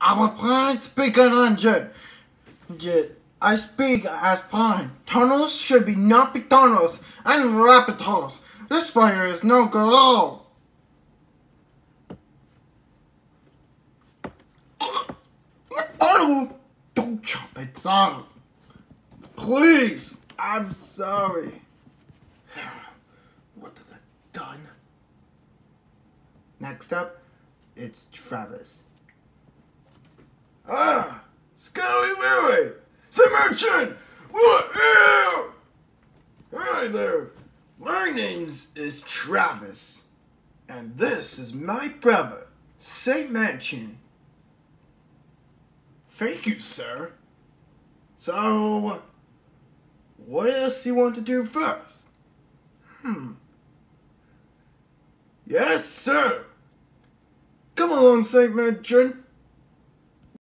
I'm a blind speaker engine. I speak as blind. Tunnels should be not be tunnels and rapid tunnels. This player is no good at all. Oh, don't chop it down. Please, I'm sorry. What have I done? Next up, it's Travis. Scully Louie! The merchant! What? Hi there. My name is Travis. And this is my brother, Saint Mansion. Thank you, sir. So, what else do you want to do first? Yes, sir. Come along, Saint Mansion.